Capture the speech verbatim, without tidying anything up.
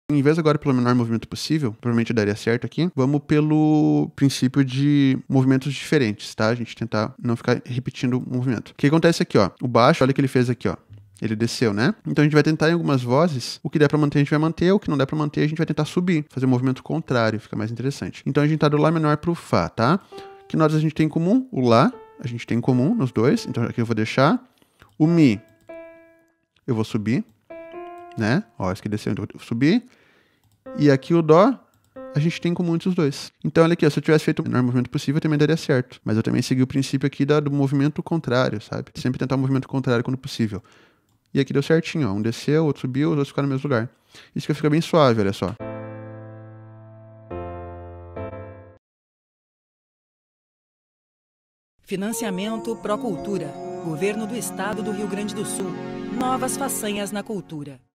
Em vez agora pelo menor movimento possível, provavelmente daria certo aqui, vamos pelo princípio de movimentos diferentes, tá? A gente tentar não ficar repetindo o movimento. O que acontece aqui, ó? O baixo, olha o que ele fez aqui, ó. Ele desceu, né? Então a gente vai tentar em algumas vozes, o que der pra manter a gente vai manter, o que não der pra manter a gente vai tentar subir, fazer um movimento contrário, fica mais interessante. Então a gente tá do Lá menor pro Fá, tá? Que notas a gente tem em comum? O Lá, a gente tem em comum nos dois, então aqui eu vou deixar. O Mi, eu vou subir, né? Ó, esse aqui desceu, então eu vou subir. E aqui o Dó, a gente tem em comum entre os dois. Então olha aqui, ó, se eu tivesse feito o menor movimento possível, também daria certo. Mas eu também segui o princípio aqui da, do movimento contrário, sabe? Sempre tentar o movimento contrário quando possível. E aqui deu certinho, ó. Um desceu, outro subiu, os outros ficaram no mesmo lugar. Isso que fica bem suave, olha só. Financiamento Procultura. Governo do Estado do Rio Grande do Sul. Novas façanhas na cultura.